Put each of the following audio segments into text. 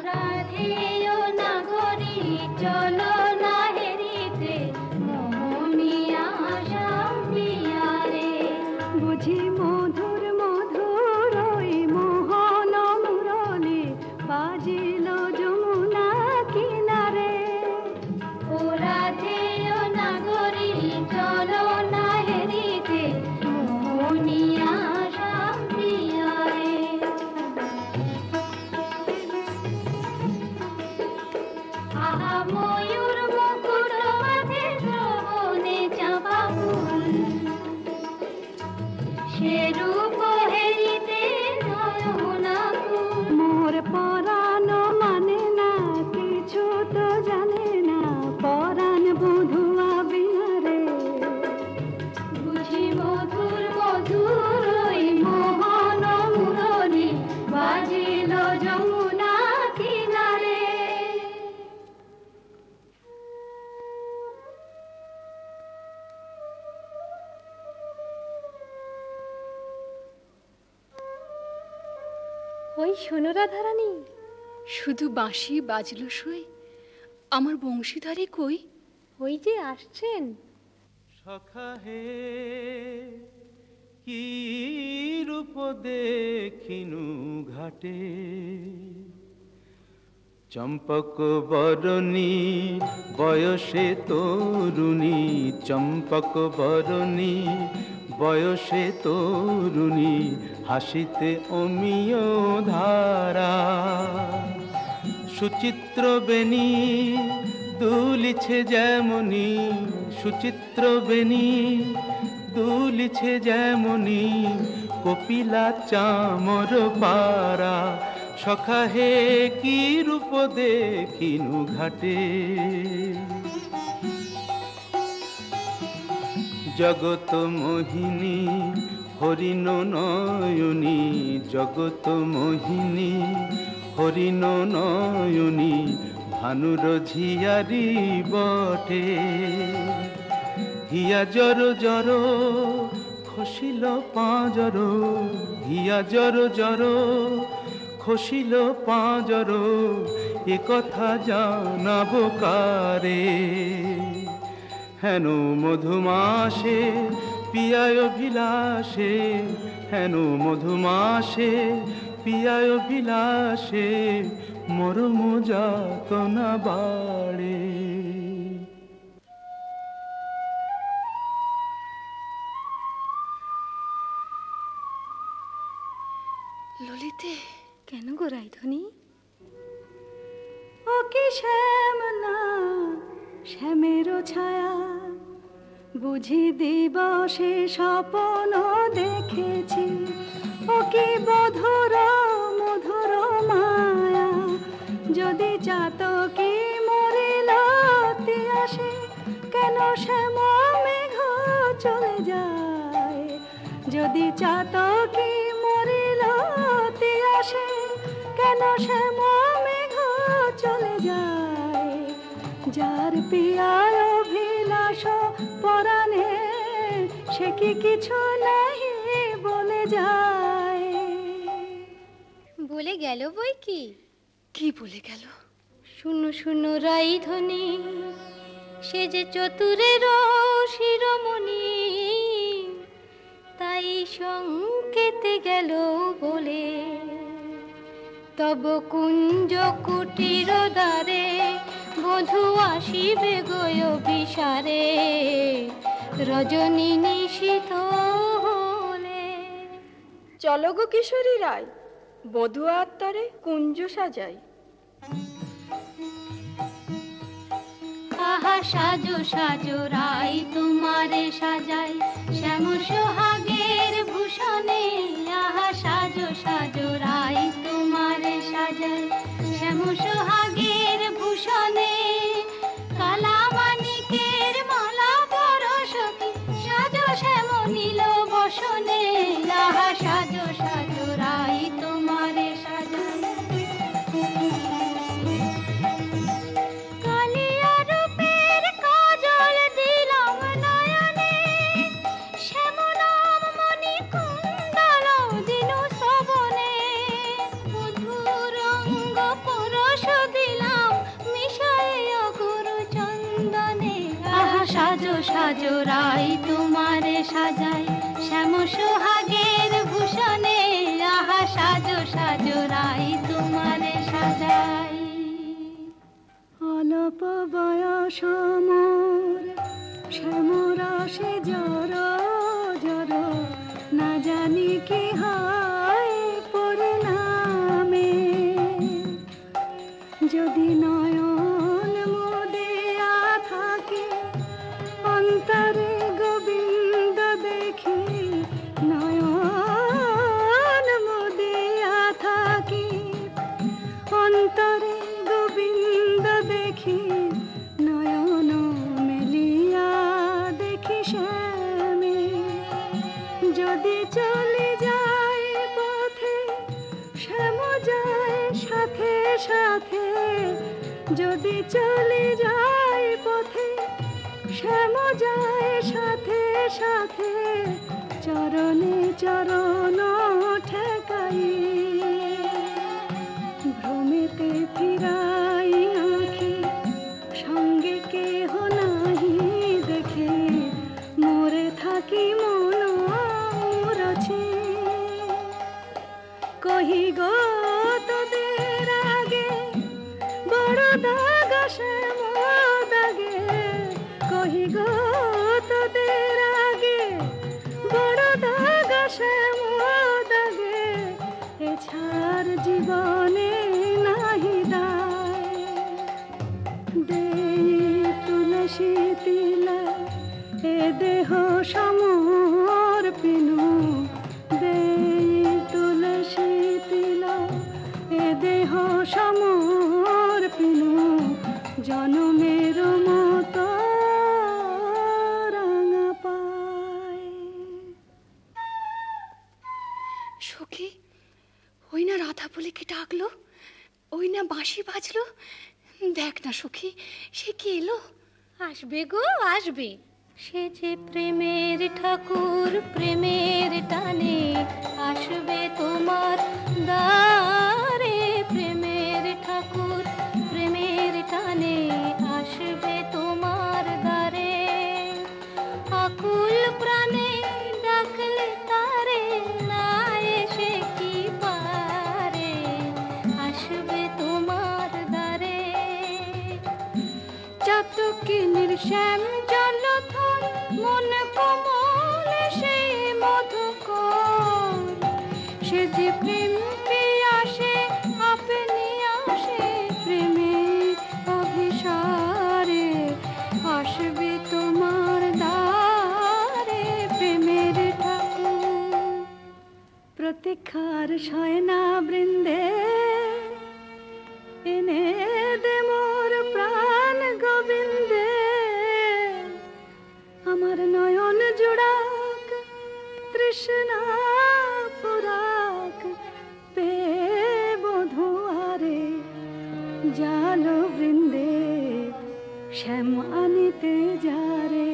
রাধেয় নাগরী চলো না হেরিতে মোহনিয়া শাম্পিয়া রে বুঝি মধুর মধুর ওই মোহন মুরলি বাজিল যমুনা কিনারে ও রাধেয় নাগরী চলো না হেরিতে মোহনিয়া শাম্পিয়া রে আহা ময়ূর মুকুট মাথে শ্রবণে চাঁপা ফুল সে রূপ হেরিতে নয়না কুল মোর পরাণ মানে না কিছু তো জানে না পরাণ বধুয়া বিহারে বুঝি মধুর মধুর ওই মোহন মুরলি বাজিল যমুনা কিনারে ওই শোনো রাধারানী শুধু বাঁশি বাজলো সই আমার বংশীধারী কই ওই যে আসছেন সখা হে কি রূপ দেখিনু ঘাটে চম্পক বরণী বয়সে তরুণী চম্পক বরণী বয়সে তরুণী হাসিতে অমিয় ধারা সুচিত্র বেণী দুলিছে যেমনি সুচিত্র বেণী দুলিছে যেমনি কপিলা চামর পারা সখা হে কি রূপ দেখিনু ঘাটে জগত মোহিনী হরিণ নয়নী জগত মোহিনী হরিণ নয়নী ভানুর ঝিয়ারি বটে হিয়া জর জর খসিল পাঁজর হিয়া জর জর খসিল পাঁজর এ কথা জানাবো কারে হেন মধুমাসে পিয়ায় বিলাসে হেন মধুমাসে পিয়ায় বিলাসে মরম যাতনা বাড়ে ললিতে কেন গো রাইধনী ও কি শ্যাম না শ্যামের ছায়া বুঝি দিবসে স্বপ্ন দেখেছি ও কি মধুর মধুর মায়া যদি চাতকি মরিল আসে কেন শ্যাম মেঘ চলে যায় যদি চাতকি মরিল আসে কেন শ্যাম মেঘ চলে যায় যার পিয়ার অভিলাষ পরাণে সে কি কিছু নাহি বলে যায় বলে গেল বই কি কি বলে গেল শুনো শুনো রাইধনী সে যে চতুরের শিরোমণি তাই সংকেতে গেল বলে তব কুঞ্জ কুটির দ্বারে বধূ আসিবে গয় বিসারে রজনী নিশীথ হলে চলো গো কিশোরী রায় বধূ আত্মারে কুঞ্জ সাজাই আহা সাজো সাজো রাই তোমারে সাজাই শ্যাম সোহাগের ভূষণে আহা সাজো সাজো রাই তোমারে সাজাই শ্যাম সোহাগের ভূষণে কালা মানিকের মালা পরশকি সাজো শ্যাম নীল বসনে আহা সাজো সাজো রাই তোমারে সাজাই জোড়াই তোমারে সাজায় শ্যাম সোহাগের ভূষণে, আহা সাজো সাজো রাই তোমারে সাজাই। অল্প বয়স মোর শ্যামরাশে জর জর, না জানি কি হয় পরিণামে। যদি নয়ন মুদিয়া থাকে অন্তরে গোবিন্দ দেখি, নয়ন মুদিয়া থাকি অন্তরে গোবিন্দ দেখি, নয়ন মেলিয়া দেখি শ্যামে। যদি চলে যায় পথে শ্যাম যায় সাথে সাথে, যদি চলে যায় পথে শ্যাম যায় সাথে সাথে, চরণে চরণ ঠেকাই ভ্রমেতে ফিরাই আঁখি, সঙ্গে কেহ নাহি দেখে মোরে থাকি মন মুরছে। কহি গো তোদের আগে বড় দাগ শ্যাম দাগে, কহি গো তোদের আগে বড় দাগ শ্যাম দাগে, এছাড় জীবনে নাহি দায়। দেই তুলসী তিলা এ দেহ সমর্পিনু, দেই তুলসী তিলা এ দেহ সমর্পিনু, জনমের মতো রাঙা পায়। সখী, ওই না রাধা বলে কে ডাকলো, ওই না বাঁশি বাজলো। দেখ না সখী, সে কি এলো? আসবে গো আসবে, সে যে প্রেমের ঠাকুর প্রেমের টানে আসবে তোমার দ্বারে। প্রেমের ঠাকুর প্রেমের টানে আসবে তোমার দ্বারে। আকুল প্রাণে ডাকলে তারে, না এসে কি পারে, আসবে তোমার দ্বারে। চাতকিনীর শ্যাম জলধর মন কমল সেই মধুকর, সে যে প্রেম পিয়াসে আপনি আসে প্রেমে অভিসারে, আসবে তোমার দ্বারে প্রেমের ঠাকুর। প্রতীক্ষার শয়না বৃন্দে এনে দে মোর প্রাণ গোবিন্দে, আমার নয়ন জোড়াক তৃষ্ণা পুরাক, পে বধুয়ারে জাল বৃন্দে শ্যাম আনিতে যারে।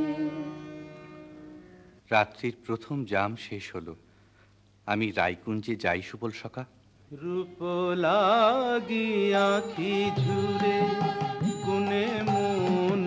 রাত্রির প্রথম জাম শেষ হলো, আমি রায়কুঞ্জে যাই সুবল সখা। রূপ লাগি আঁখি ঝুরে গুনে মন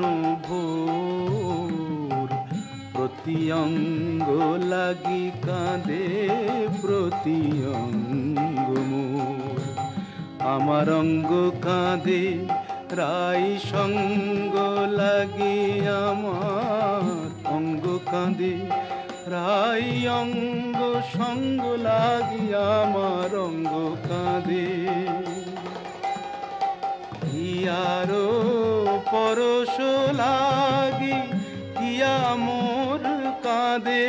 ভোর, প্রতি অঙ্গ লাগি কাঁদে প্রতি অঙ্গ মোর। আমার অঙ্গ কাঁদে রাই সঙ্গ লাগি, আমার অঙ্গ কাঁদে রাই অঙ্গ সঙ্গ লাগি, আমার অঙ্গ কাঁদে। হিয়ারো পরশ লাগি হিয়া মোর কাঁদে,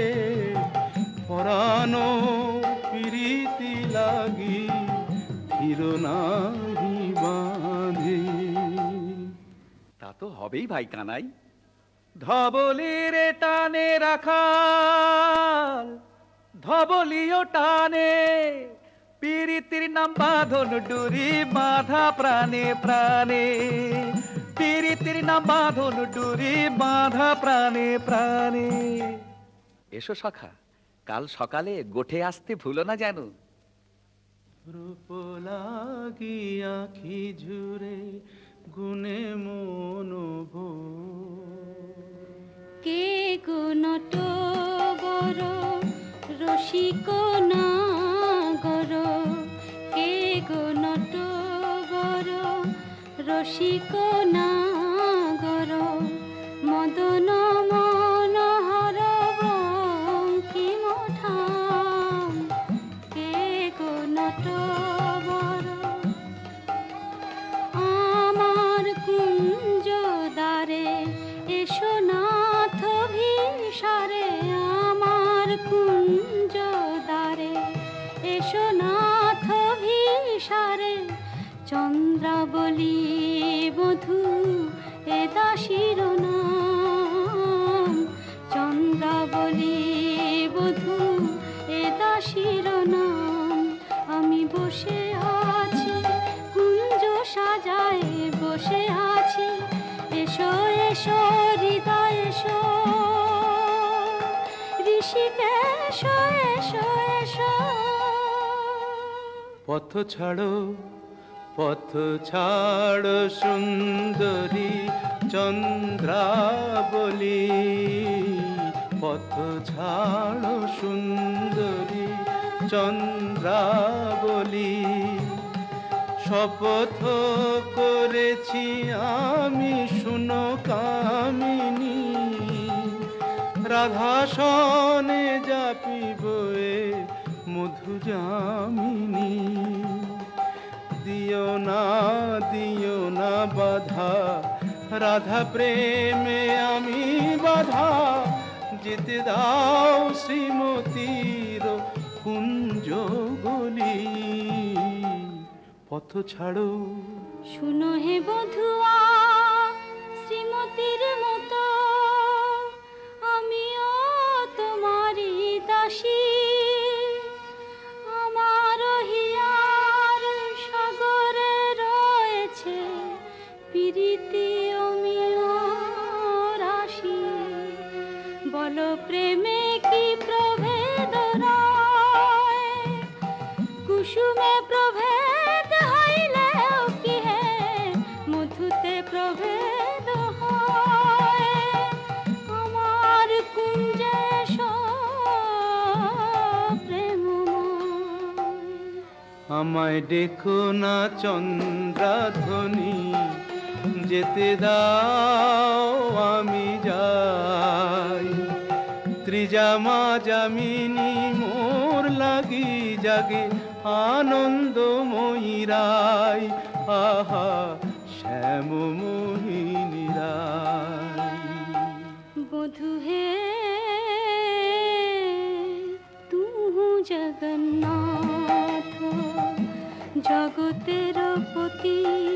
পরানো প্রীতি লাগি ধীর নাহি বাঁধে। তা তো হবেই ভাই কানাই, ধবলির টানে রাখাল ধবলিও টানে, পীড়িতির নাম বাঁধন ডুরি বাঁধা প্রাণে প্রাণে। পীড়িতির নাম বাঁধন ডুরি বাঁধা প্রাণে প্রাণে। এসো সখা, কাল সকালে গোঠে আসতে ভুলো না যেন। রূপ লাগি আঁখি ঝুরে গুনে মন ভোর, কে গো নটবর রসিক নাগর, কে গো নটবর রসিক নাগর, মদন মনোহর বঙ্কিম ঠাম, কে গো নটবর। আমার কুঞ্জ দ্বারে এসো নাথ ভিসারে, আমার কুঞ্জ দ্বারে এসো নাথ ভিসারে, চন্দ্রাবলী বধূ এ দাসীর নাম, চন্দ্রাবলী বধূ এ দাসীর নাম। আমি বসে আছি কুঞ্জ সাজায় বসে আছি, এসো এসো হৃদয় এসো, ঋষিকেশ এসো এসো। পথ ছাড়ো পথ ছাড়ো সুন্দরী চন্দ্রাবলী, পথ ছাড়ো সুন্দরী চন্দ্রাবলী। শপথ করেছি আমি শুনো কামিনী, রাধা সনে যাপিব এ মধু যামিনী। দিও না বাধা, রাধা প্রেমে আমি বাধা, যেতে দাও শ্রীমতীর কুঞ্জ গলি। পথ ছাড়ো শুনো হে বধুয়া শ্রীমতীর মতো, আমিও তোমারই দাসী। আমার হিয়ার সাগরে রয়েছে প্রীতি অমিয় রাশি, বলো প্রেমে কি প্রভেদ রয়, কুসুমে প্রভেদ হইলেও কি হে মধুতে প্রভেদ হয়। আমার কুঞ্জে প্রেমময়, আমায় দেখো না চন্দ্রাধ্বনি, যেতে দাও আমি যাই। ত্রিজামা যামিনী মোর লাগি জাগে আনন্দময়ী রায়, আহা শ্যাম মোহিনী রায়। বধু হে তুহু জগন্নাথ জগতের পতি,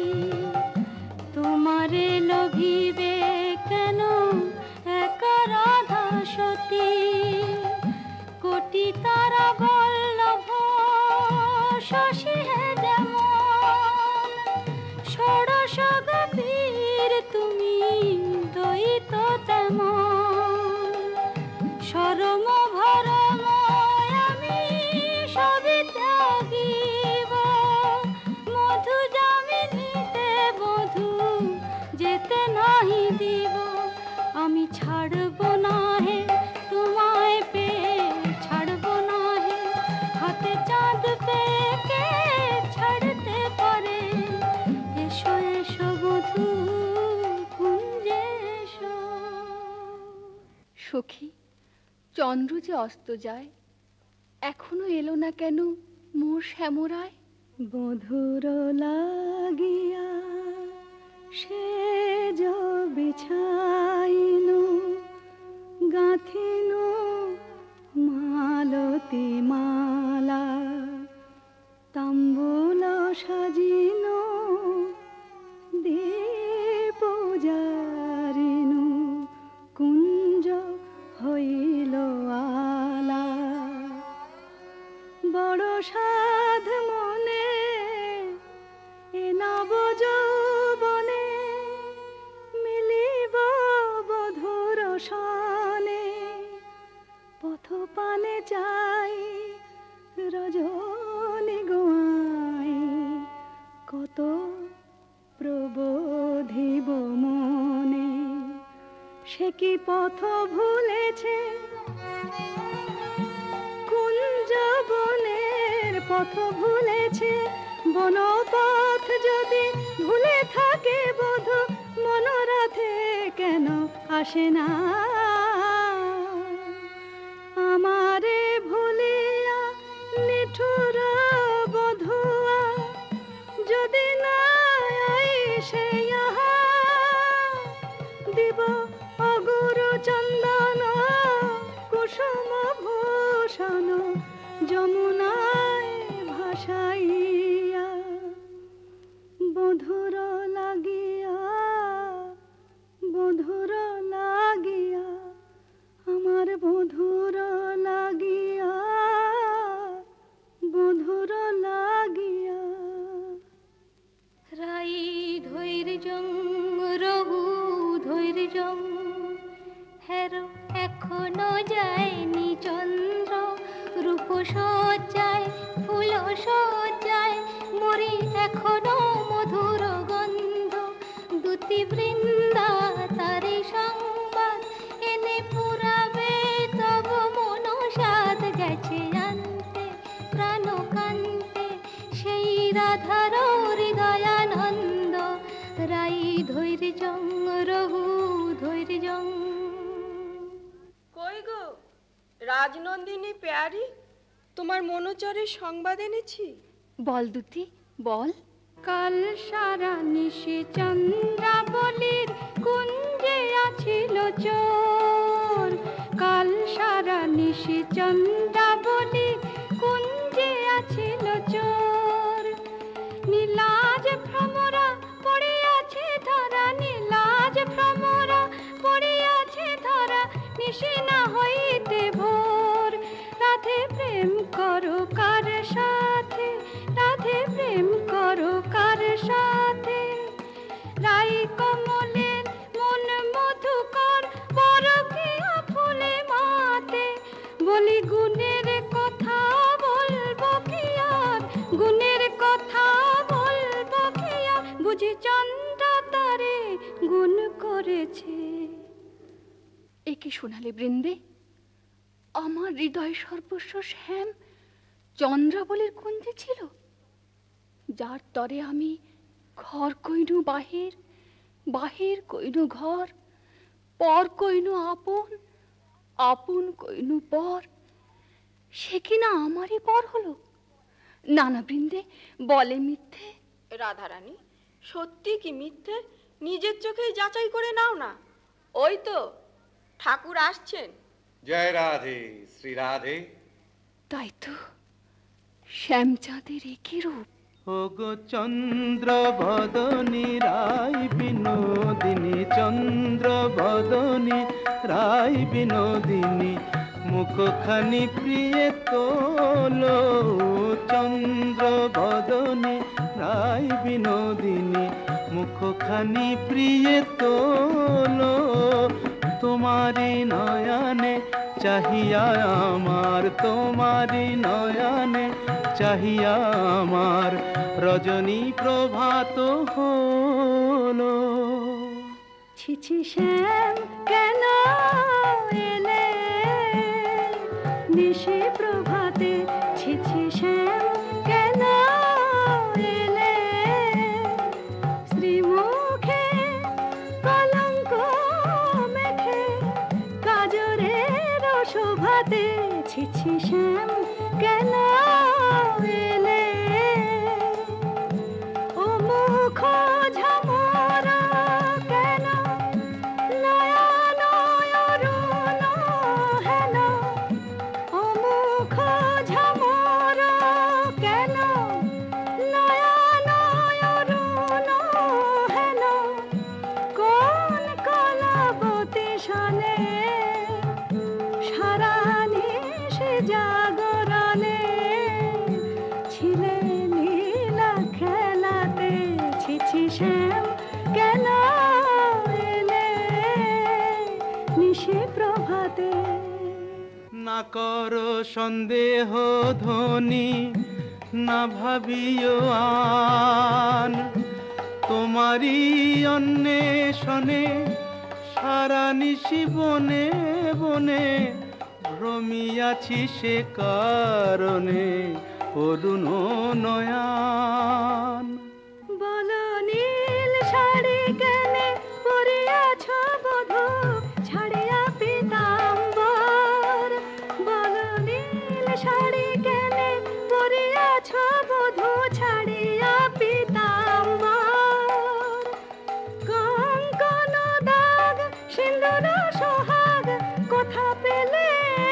তোমারে লভিবে কেন এক রাধা সতী। কোটি তারা বল্লভ শশী হে যেমন, ষোড়শ গভীর তুমি দ্বৈত তেমন। শরম ভরম আমি সবই ত্যাগিব, মধু যামিনীতে বধূ যেতে নাহি দিব। আমি ছাড়ব না হে তোমায় পেয়ে, ছাড়ব না হে হাতে চাঁদ পেয়ে, কে ছাড়তে পারে। এসো এসো বধূ কুঞ্জে এসো। সখী, চন্দ্র যে অস্ত যায়, এখনো এলো না কেন মোর শ্যামরায়। বধুর লাগিয়া সেজ বিছাইনু, গাঁথিনু মালতী মালা, তাম্বুল সাজিনু দীপ জারিনু, কুঞ্জ হইল আলা। বড় সাধ মনে এ নব যৌবনে, মিলিব বধুর সনে। পথ পানে চাই রজনী গোয়াই, কত প্রবোধিব মনে। সে কি পথ ভুলেছে, কুঞ্জ বনের পথ ভুলেছে। বনপথ যদি ভুলে থাকে বোধ, মনোরথে কেন আসে না? আমারে ভুলিয়া নিঠুর বধুয়া যদি না আইসে ইহা, দিব অগুরু চন্দন কুসুম ভূষণ যমুনায় ভাসাইয়া। বধুর লাগিয়া, বধুর লাগিয়া, আমার বধুর লাগিয়া, বধুর লাগিয়া। রাই ধৈর্যং রঘু ধৈর্যং, হেরো এখনো যায়নি চন্দ্র। রূপ সজ্জায় ফুল সজ্জায় মরি এখনো মধুর গন্ধ। দুতি বৃন্দা তারে সংবাদ এনে পুরাবে, তব মন সাদ গেছে আনতে প্রাণ কান্তে। সেই রাধার হৃদয়ানন্দ, রাই ধৈর্যং রঘু ধৈর্যং। কই গো রাজনন্দিনী পেয়ারি, তোমার মনোচরের সংবাদ এনেছি। বল দুতি বল। কাল সারা নিশি চন্দ্রাবলীর কুঞ্জে আছিল চোর। কাল সারা নিশি চন্দ্রাবলীর কুঞ্জে আছিল চোর। নীলাজ ভ্রমরা পড়িয়াছে ধরা, নীলাজ ভ্রমরা পড়িয়াছে ধরা। নিশি না হইতে ভোর। রাধে প্রেম করো কার সাথে, রাধে প্রেম করো কার সাথে। রাই কমলের মন মধুকর, পরকীয়া ফুলে মাতে। বলি গুণের কথা বলবো কি আর, গুণের কথা বলবো কি আর। বুঝি চন্দ্র তারে গুণ করেছে। এ কি শোনালে বৃন্দে? আমার হৃদয় সর্বস্ব শ্যাম চন্দ্রাবলীর কুঞ্জে ছিল, যার তরে আমি ঘর কইনু বাহির, বাহির কইনু ঘর, পর কইনু আপন, আপন কইনু পর। সে কিনা আমারই পর হলো? না না বৃন্দে, বলে মিথ্যে। রাধারানী, সত্যি কি মিথ্যে নিজের চোখেই যাচাই করে নাও না। ওই তো ঠাকুর আসছেন। জয় রাধে শ্রী রাধে। তাই তো, শ্যামচাঁদের একই রূপ। ওগো চন্দ্র বদনী রাই বিনোদিনী, চন্দ্র বদনী রাই বিনোদিনী, মুখখানি প্রিয়ে তোলো। চন্দ্র বদনী রাই বিনোদিনী, মুখখানি প্রিয়ে তোলো। তোমারি নয়নে চাহিয়া আমার, তোমারি নয়নে চাহিয়া আমার রজনী প্রভাত হলো। ছিছি শ্যাম কেন এলে নিশি প্রভাতে, ছিছি শ্যাম কেন এলে। শ্রীমুখে কলঙ্ক মেখে কাজরের শোভাতে, ছিছি শ্যাম কেন এলে। ও মুখ ঝামরা কেন, নয়ন অরুণ হেন। ও মুখ ঝামরা কেন, নয়ন অরুণ হেন। কোন কলাবতী সনে সারা নিশি জাগরণে ছিলে নীলা খেলাতে। ছিছি শ্যাম কেন এলে নিশি প্রভাতে। না করো সন্দেহ ধ্বনি, না ভাবিও আন। তোমারই অন্বেষণে সারা নিশি বনে বনে ভ্রমিয়াছি সে কারণে অরুণ নয়ান। বলো নীল শাড়ি কেনে পরিয়াছ বধূ ছাড়িয়া পীতাম্বর। বলো নীল শাড়ি কেনে পরিয়াছ বধূ ছাড়িয়া পীতাম্বর। কঙ্কন দাগ সিন্দুর সোহাগ কোথা পেলে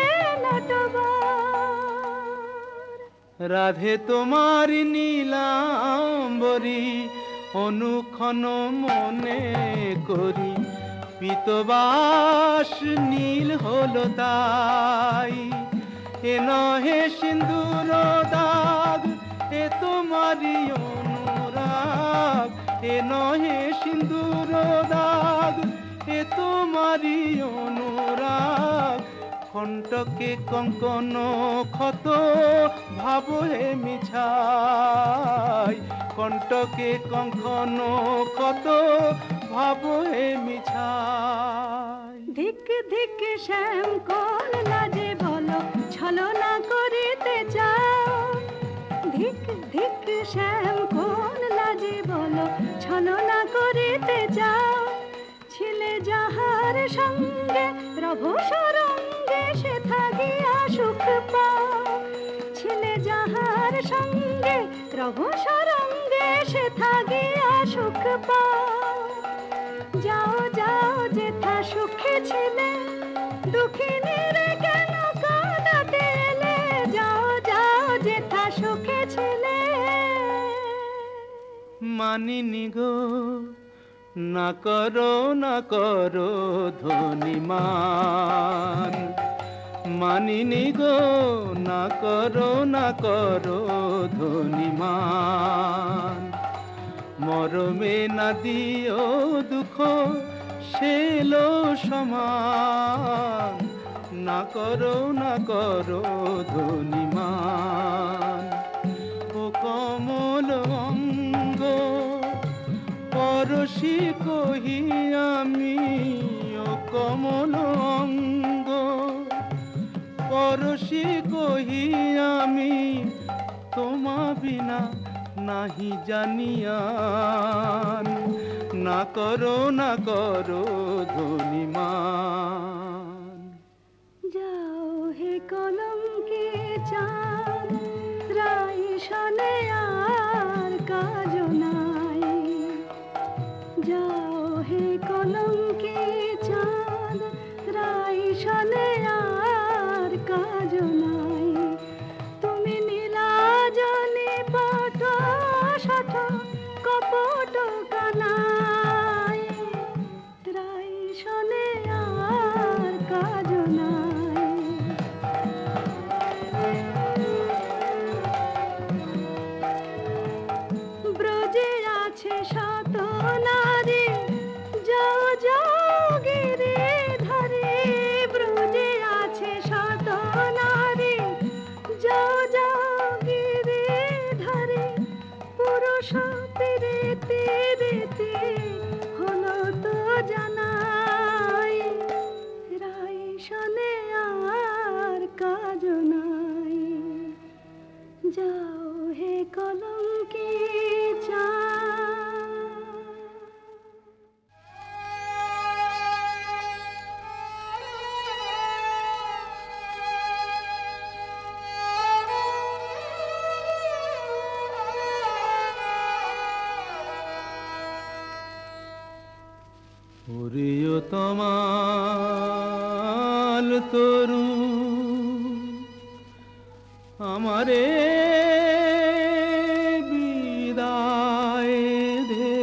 নটবর। রাধে তোমার নীলাম্বরী অনুক্ষণ মনে করি পীতবাস নীল হলো তাই। এ নহে সিন্দুর দাগ এ তোমারি অনুরাগ। এ নহে সিন্দুর দাগ এ তোমারি অনুরাগ। কণ্টকে কঙ্কন ক্ষত ভাব হে মিছাই। কণ্টকে কঙ্কন ক্ষত ভাব হে মিছাই। ধিক ধিক শ্যাম কোন লাজে বলো ছলনা করিতে চাও। ধিক ধিক শ্যাম কোন লাজে বলো ছলনা করিতে চাও। ছিলে যাহার সঙ্গে রভ সরঙ্গে সে থাকিয়া সুখ পাও। ছিলে যাহার সঙ্গে রভ সরঙ্গে সে থাকিয়া সুখ পাও। যাও যাও যেথা সুখে ছিলে দুঃখিনী রে কেন কাঁদাতে এলে। যাও যাও যেথা সুখে ছিলে। মানিনি গো না করো ধনিমান। মানিনি গো না করো ধনিমান। মরমে না দিও দুঃখ সেলো সমান। না করো ধনিমান। ও কমল অঙ্গ পরশি কহি আমি। ও কমল অঙ্গ পরশি কহি আমি। তোমা বিনা নাহি জানিয়ান। না করো ধনিমান। যাও হে কলঙ্কে চাঁদ রাই শনে আর কাজ নাই। যাও হে কলঙ্কে চাঁদ রাই শনে আর কাজ নাই। তুমি নীলাজনে পট শঠ কপট কানাই। রাই শনে আর কাজ নাই। ব্রজে আছে শত নারী যাও যাও গিরি ধরে। ব্রজে আছে শত নারী যাও যাও গিরি ধরে। পুরুষ তীরেতে রেতে হলো তো জানাই। রাই শনে আর কাজ নাই। যাও হে কলঙ্কে প্রিয়তমাল তরু আমারে বিদায় দে।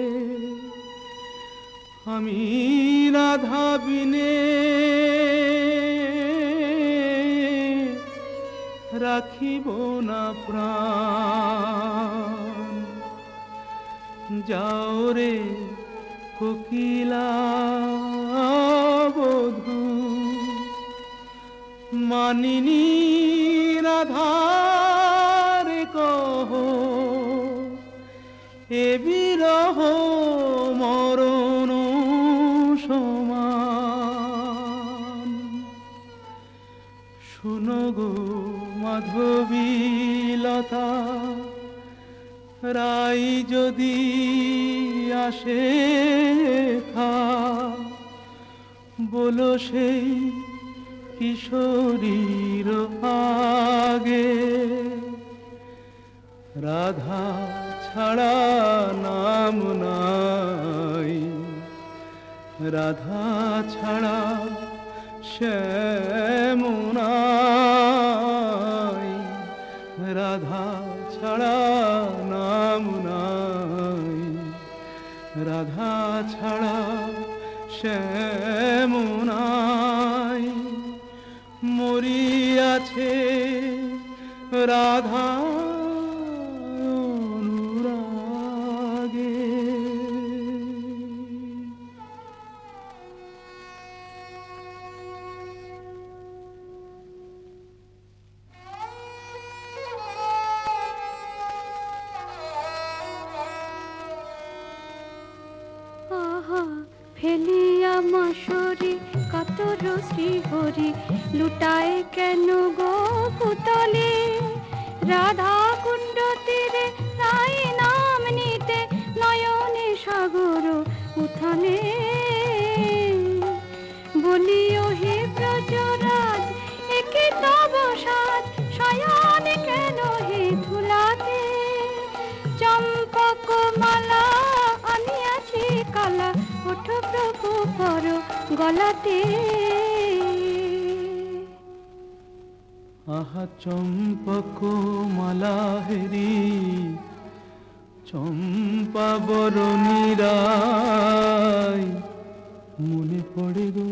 আমি রাধা বিনে রাখিব না প্রাণ। যাও রে কোকিলা বধূ মানিনী রাধার কহ এ বিরহ মরণ সমান। আসে থা বলো সেই কিশোরীর আগে রাধা ছাড়া নাম নাই রাধা ছাড়া শ্যাম নাই রাধা ছাড়া নাম নাই রাধা ছাড়া শ্যাম নাই মরিয়াছে রাধা অনুরাগে। ফেলিয়া মাসরি কাতর শ্রীহরি লুটায় কেন গো পুতলে রাধা কুণ্ড তীরে রাই নাম নিতে নয়নে সাগর উথানে বলিও হে ব্রজরাজ একে তব সাজ শয়ন কেন হে ধুলাতে চম্পক মালা আনিয়াছি কালা ওঠ প্রভু পর গলাতে আহা চম্পক মালা হেরি চম্পা বরণী রায় মনে পড়ে গো।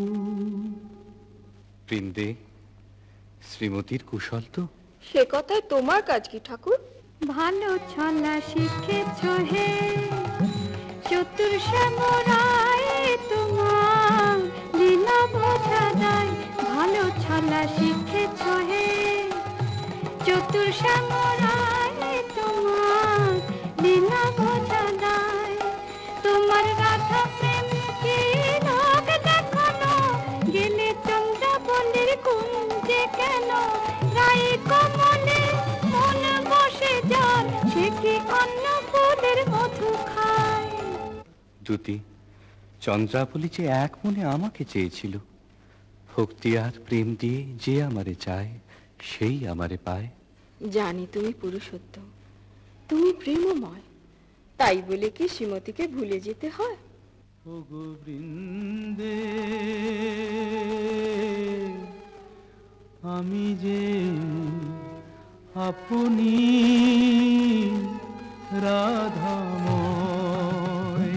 বৃন্দে শ্রীমতীর কুশল তো? সে কথায় তোমার কাজ কি ঠাকুর? ভালো ছলা শিখেছ হে চতুর শ্যামরায় তোমার লীলা বোঝা দেয় ভালো ছলা শিখেছ হে চতুর শ্যামরায় তোমার লীলা বোঝা দেয় তোমার রাধা প্রেম কি লোক দেখানো গেলে চন্দ্রাবলীর কুঞ্জে কেন রাই কমলে মন বসে যার সে কি অন্য ফুলের মধু খায়। দুতি চন্দ্রাবলী যে এক মনে আমাকে চেয়েছিল ভক্তি আর প্রেম দিয়ে যে আমারে চায় সেই আমারে পায়। জানি তুমি পুরুষোত্তম, তুমি প্রেমময়, তাই বলে কি শ্রীমতীকে ভুলে যেতে হয়? ও গো বৃন্দে আমি যে আপনি রাধাময়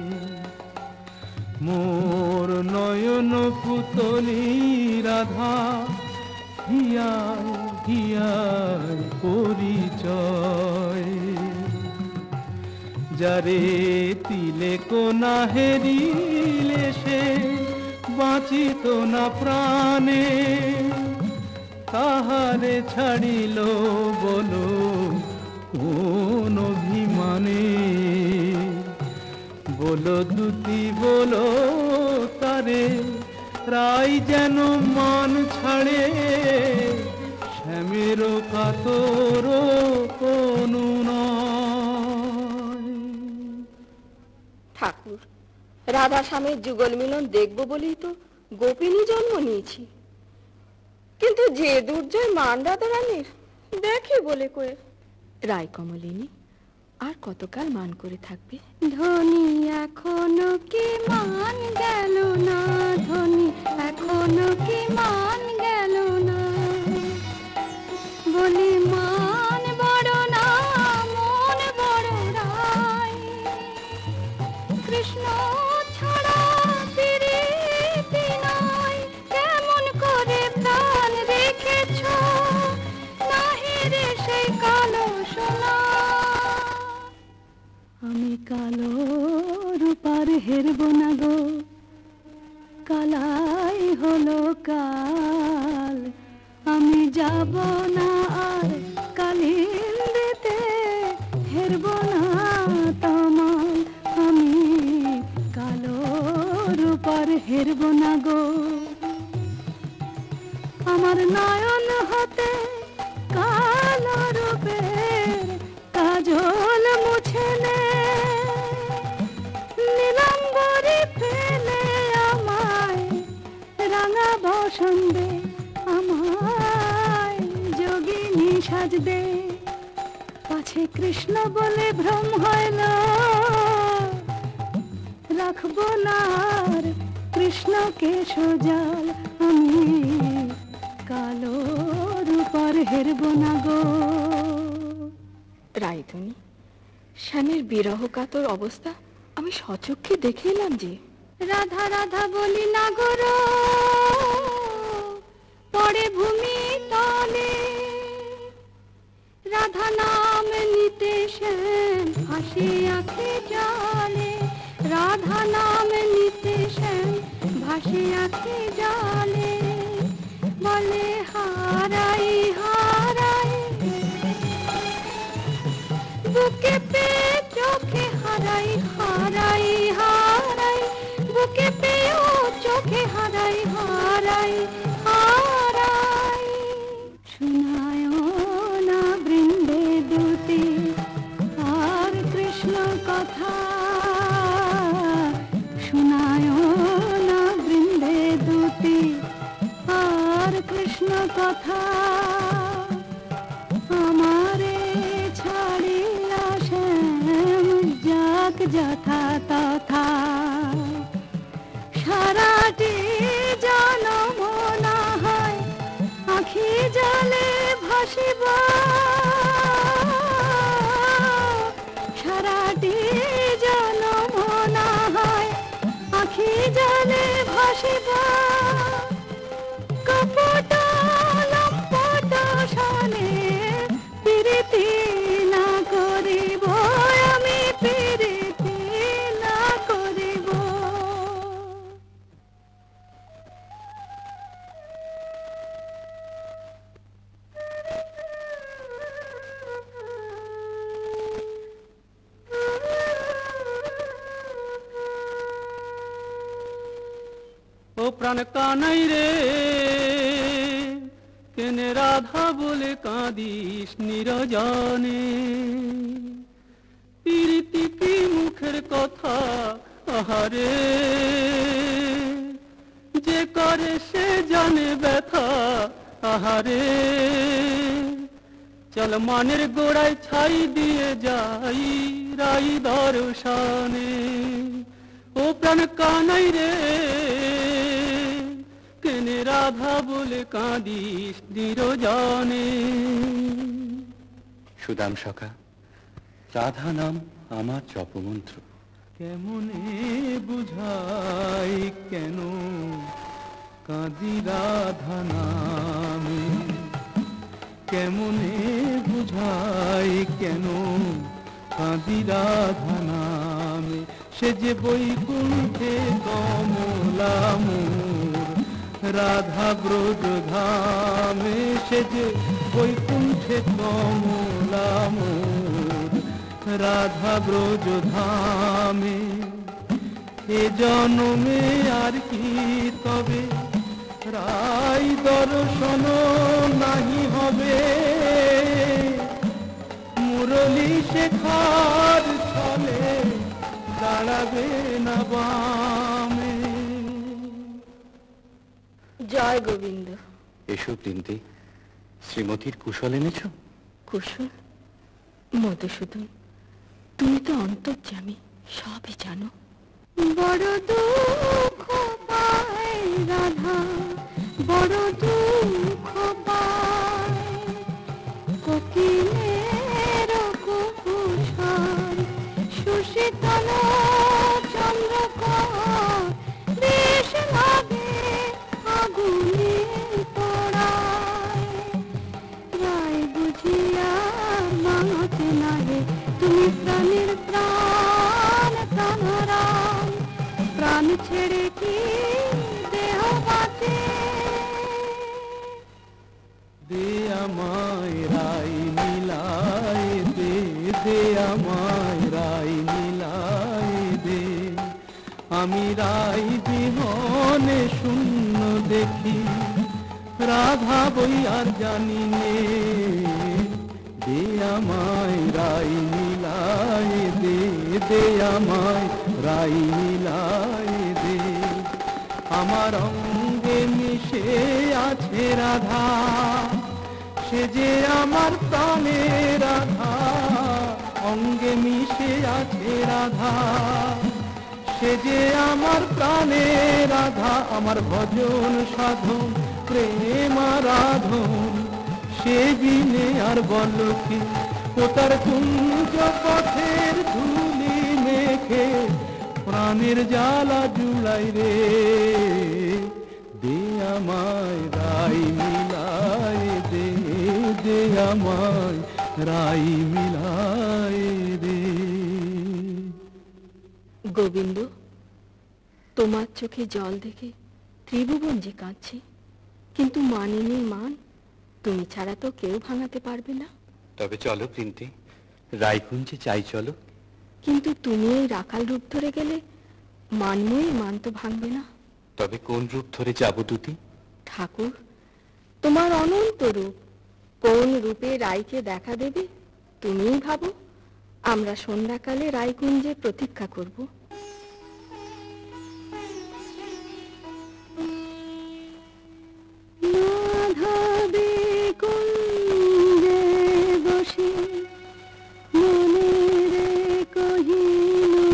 মোর নয়ন পুতলি রাধা হিয়ায় হিয়ায় পরিচয় যারে তিলে কোনা হেরিলে সে বাঁচিত না প্রাণে তাহারে ছাড়িল বলো কোন অভিমানে বলো দুতি বলো তারে রাই যেন মান ছাড়ে শ্যামের কাতর কোনো নয়। ঠাকুর, রাধা স্বামীর যুগল মিলন দেখবো বলেই তো গোপিনী জন্ম নিয়েছি, কিন্তু যে দুর্জয় মান রাধা রানীর দেখে বলে কয়ে রায় কমলিনী আর কতকাল মান করে থাকবে? ধনী এখনো কি মান গেল না, ধনী এখনো কি মান গেল না, বলি মান বড় না মন বড় রায়, কৃষ্ণ ছাড়া প্রীতি নাই, কেমন করে প্রাণ রেখেছ নাহি রে সেই কালো সোনা। আমি কালো রূপার হেরব না গো, কালাই হলো কাল, আমি যাব না আর কালিন্দিতে হেরব না তোমার, আমি কালো রূপার হেরব না গো। আমার নয়ন হতে কালো রূপের কাজল মুছে নে, দে, পাছে কৃষ্ণ বলে ভ্রম হইল, রাখবো না আর কৃষ্ণকে সোজাল, আমি কালো রূপার হেরবো না গো। রাইধুনি, শ্যামের বিরহ কাতর অবস্থা আমি সচক্ষে দেখে এলাম যে। রাধা রাধা বলি না গো, পড়ে ভূমি তলে, রাধা নাম নিতে শ্যাম ভাসে আঁখে জলে, রাধা নাম নিতে শ্যাম ভাসে আঁখে জলে, বলে হারাই হারাই বুকে পে চোখে হারাই হারাই হারাই, বুকে পেও চোখে হারাই হারাই হারাই। শোনায় না বৃন্দে দুটি আর কৃষ্ণ কথা, শোনায় না বৃন্দে দুটি আর কৃষ্ণ কথা, আমারে ছাড়িয়া শ্যাম যাক যথা তথা, সারাটি জনম না হয় আখি জলে ভাসিব, সারাটি জনম না হয় আখি জলে ভাসিব, কপট লম্পট সনে প্রীতি না করিব, আমি প্রীতি না করিব। ও প্রাণ কানাই রে, কেনে রাধা বলে কাঁদিস নিরজনে, প্রীতি কি মুখের কথা আহারে, যে করে সে জানে ব্যথা আহারে, চল মানের গোড়ায় ছাই দিয়ে যাই রাই দর্শনে। ও প্রাণ কানাই রে, কেনে রাধা বলে কাঁদিস নিরজনে। সুদাম সখা, রাধা নাম আমার জপমন্ত্র। কেমনে বুঝাই কেন কাঁদি রাধা নামে, কেমনে বুঝাই কেন কাঁদি রাধা নামে, সে যে বৈকুণ্ঠে কমলা মোর রাধা ব্রজ ধামে, সে যে বৈকুণ্ঠে কমলা মোর রাধা ব্রজ ধামে। এ জন্মে আর কি তবে রাই দর্শন নাহি হবে, মুরলী শেখার ছলে দাঁড়াবে না বামে। জয় গোবিন্দ। এসো বৃন্দে, শ্রীমতীর কুশল এনেছ? কুশল? মধুসূদন, তুমি তো অন্তর্যামী, সবই জানো। বড় দুঃখ পায় রাধা, বড় দুঃখ পায়, কোকিলের কুকুর সুশীতল চন্দ্রকর, বেশ লাগে আগুনে পোড়ায়, রায় বুঝিয়া মানতে নাহে তুমি প্রাণের প্রাণ প্রাণরাম, প্রাণ ছেড়ে কি দেহ বাঁচে। দে আমায় রাই নীলায় দে, দে আমায় রাই নীলায় দে, আমি রাই বিহনে শূন্য দেখি, রাধা বই আর জানি নে। দে আমায় রাই নীলায় দে, দে আমায় রাই নীলায় দে, আমার অঙ্গে মিশে আছে রাধা, সে যে আমার প্রাণের রাধা, অঙ্গে মিশে আছে রাধা। সে যে আমার প্রাণের রাধা, আমার ভজন সাধন প্রেম আরাধন। সে বিনে আর বল কি, ও তার কুঞ্জ পথের ধুলি মেখে প্রাণের জ্বালা জুড়াই রে। দে আমায় রাই মিলায় দে, দে আমায় রাই মিলায় দে। গোবিন্দ, তোমার চোখে জল দেখে ত্রিভুবন যে কাঁদছে, কিন্তু মানিনীর মান তুমি ছাড়া তো কেউ ভাঙাতে পারবে না। তবে চলো প্রিন্তি, রায়কুঞ্জে চাই চলো। কিন্তু তুমি এই রাখাল রূপ ধরে গেলে মানময়ীর মান তো ভাঙবে না। তবে কোন রূপ ধরে যাব দুটি? ঠাকুর, তোমার অনন্ত রূপ, কোন রূপে রায়কে দেখা দেবে তুমিই ভাবো। আমরা সন্ধ্যাকালে রায়কুঞ্জে প্রতীক্ষা করব। মাধবে কুঞ্জে বসে মনেরে কহিনু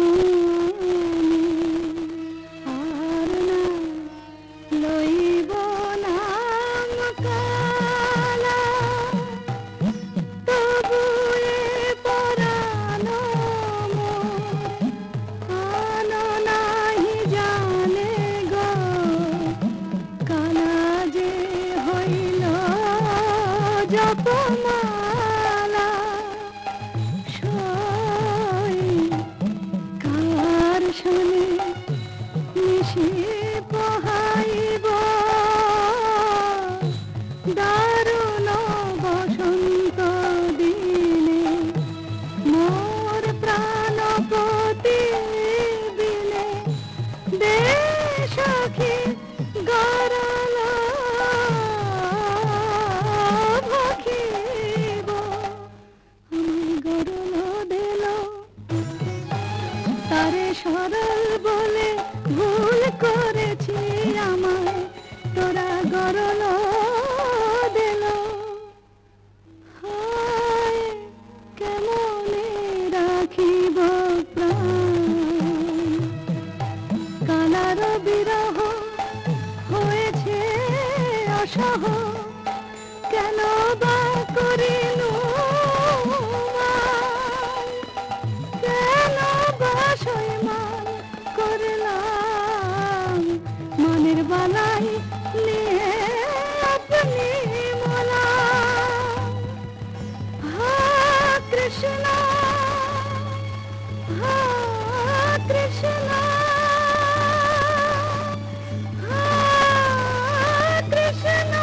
আর না লইব নাম কালা, তবু এ পরাণ আন নাহি জানে গো, কালা যে হইল জপমালা। সই কার শোনে নিশি পোহাইব, দারুণ বসন্ত দিনে মোর প্রাণপতি বিনে। দে সখী গরল ভখিব, আমায় গরল দিল তারে সরল বলে ভুল করেছি আমায় তোরা গরল দিল। হায় কেমনে রাখিব প্রাণ, কালার বিরহ হয়েছে অসহ, কেন বা করিনু মান, কেন বা সইমান করলাম মনের বালাই নিয়ে আপনি মোলা। হা কৃষ্ণ, হা কৃষ্ণ, হা কৃষ্ণ।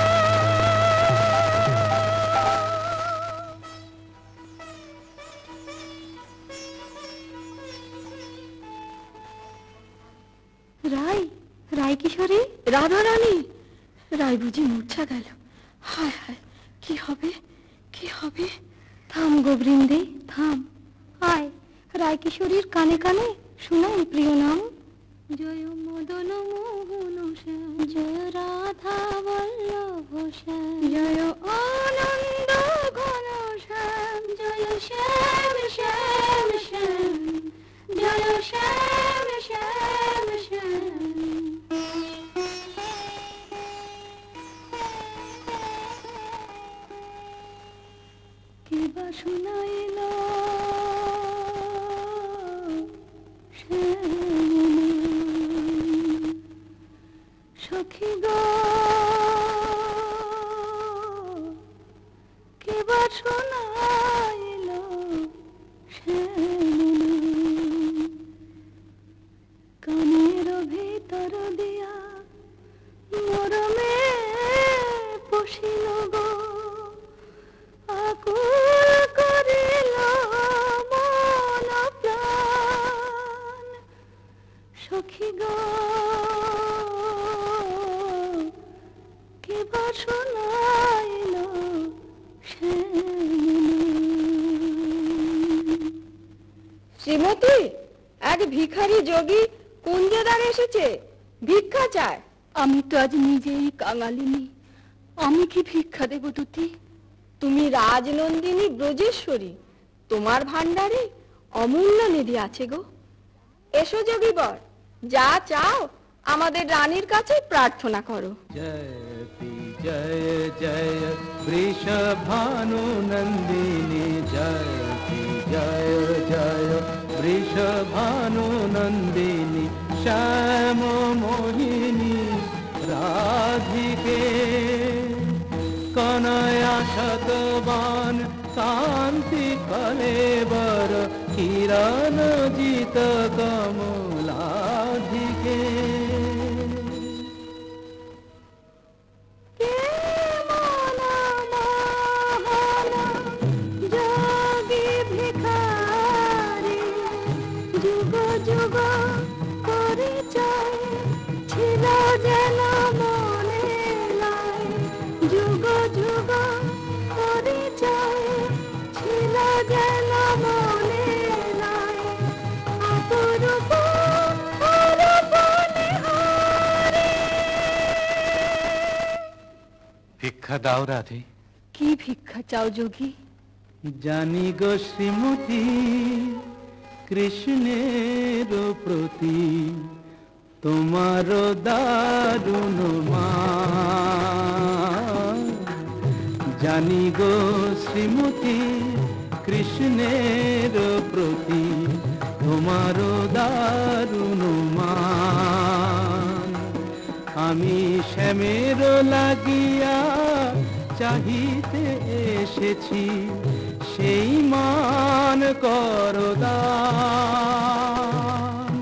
রাই, রায় কিশোরী, রাধা রানী, রায় বুঝি মূর্ছা গেল। হায় হায়, কি হবে, কি হবে? থাম গো বৃন্দে থাম, আয় রায় কিশোরীর কানে কানে শোনাই প্রিয় নাম। জয় মদন মোহন শ্যাম, জয় রাধা বল্লভ শ্যাম, জয় আনন্দ ঘন শ্যাম, জয় শ্যাম শ্যাম শ্যাম, জয় শ্যাম শ্যাম শ্যাম। কিবা শুনাইল সখী গো, কিবা শুনাইল কানের ভিতর দিয়া মরমে পশিল গো, আকুল করিল মন প্রাণ। সখী গো, কিবা শোনাইল শ্রীমতী, এক ভিখারি যোগী কুঞ্জেদার এসেছে, ভিক্ষা চায়। আমি তো আজ নিজেই কাঙালিনী, আমি কি ভিক্ষা দেব দুটি? তুমি রাজনন্দিনী ব্রজেশ্বরী, তোমার ভান্ডারে অমূল্য নিধি আছে গো। এসো যোগীবর, যা চাও আমাদের রানীর কাছে প্রার্থনা করো। जय जय वृषभानु नंदिनी, जय जय जय वृषभानु नंदिनी, श्याम मोहिनी राधिके, कनया शतवान कांति कलेवर, किरण जित कमलाधिके। ভিক্ষা দাও রাধে। কি ভিক্ষা চাও যোগী? জানি গো শ্রীমতী কৃষ্ণের প্রতি তোমার দারুণ মান, জানি গো শ্রীমতী কৃষ্ণের প্রতি তোমার দারুণ মান। আমি শ্যামের লাগিয়া চাহিতে এসেছি, সেই মান করদান।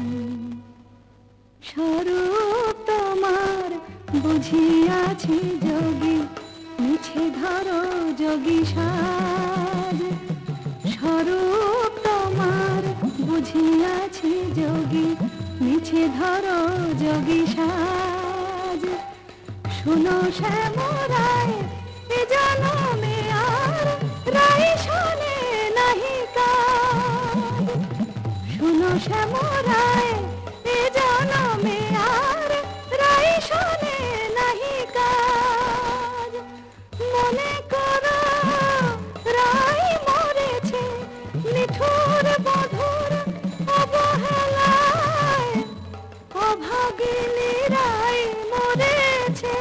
স্বরূপ তোমার বুঝিয়াছি যোগী, মিছে ধরো যোগী সাজ। স্বরূপ তোমার বুঝিয়াছি যোগী, মিছে ধরো যোগী সাজ। শুনো শ্যামরায় এ জনমে আর রাই শোনে নাহি কাজ। শুনো শ্যামরায় এ জনমে আর রাই শোনে নাহি কাজ। মনে করো রাই মরেছে নিঠুর বধুর অবহেলায়, অভাগিনী রাই মরেছে।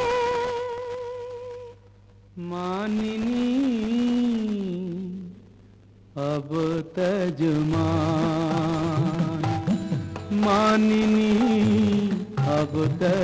मानिनी अब तजमान, मानिनी अब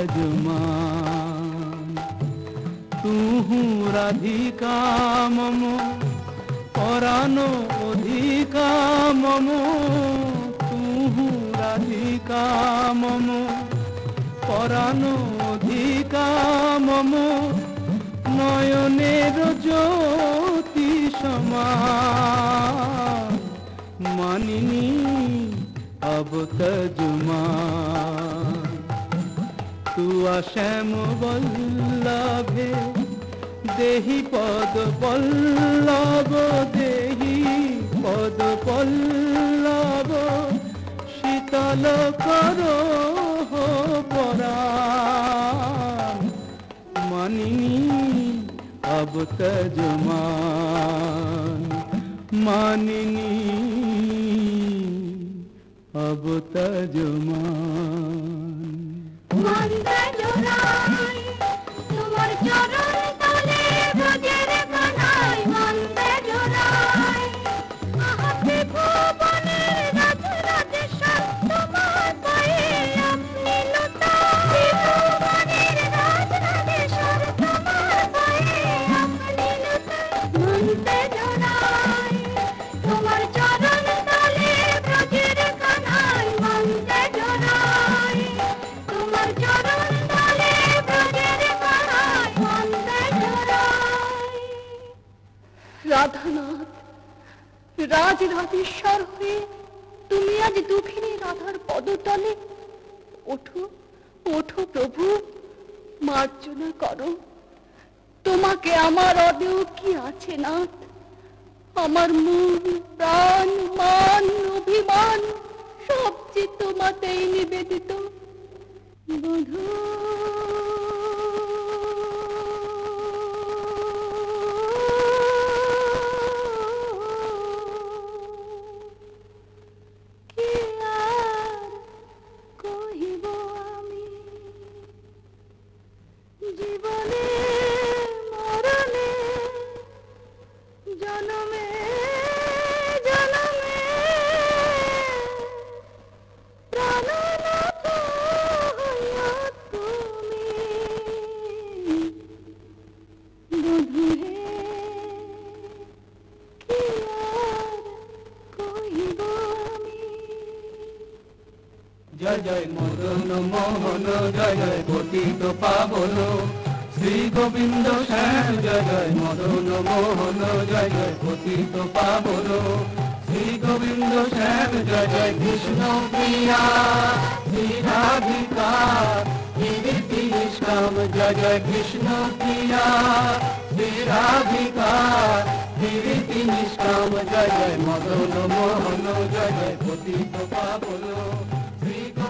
तजमान। तू राधिका मम परानो अधिका मम, तू राधिका मम परानो अधिका मम। নয়নের জ্যোতি সমান, মানিনী अब तजुमान। तू श्याम बल्लभे देहि पद पल्लव, देहि पद पल्लव। शीतल करो परान, मानिनी अब तजमान, मानिनी अब तजमान। মন্দে জোড়াই তোমার চরণ তলে ব্রজের কানাই, মন্দে জোড়াই আহাতে ভুবনের রাজ রাজেশ্বর তোমার পায়ে আপনি লুটাই। ভুবনের রাজ রাজেশ্বর তোমার পায়ে আপনি লুটাই। মন্দে জোড়াই তোমার চরণ তলে ব্রজের কানাই, মন্দে জোড়াই তোমার চরণ তলে ব্রজের কানাই, মন্দে জোড়াই। রাধানাথ, রাজ রাজেশ্বর হয়ে তুমি আজ দুঃখিনী রাধার পদতলে। ওঠো ওঠো প্রভু, মার্জনা করো। তোমাকে আমার অদেও কি আছে নাথ? আমার মন প্রাণ মান অভিমান সব যে তোমাতেই নিবেদিত। বধূ জয় জয় মদন মোহন, জয় জয় পতিত পাবন শ্রী গোবিন্দ শ্যাম, জয় জয় মদন মোহন, জয় জয় পতিত পাবন শ্রী গোবিন্দ শ্যাম, জয় জয় কৃষ্ণ প্রিয়া শ্রী রাধিকা গিরিতি নিষ্কাম, জয় জয় কৃষ্ণ প্রিয়া শ্রী রাধিকা গিরিতি নিষ্কাম, জয় জয় মদন মোহন, জয় জয় পতিত পাবন শ্রী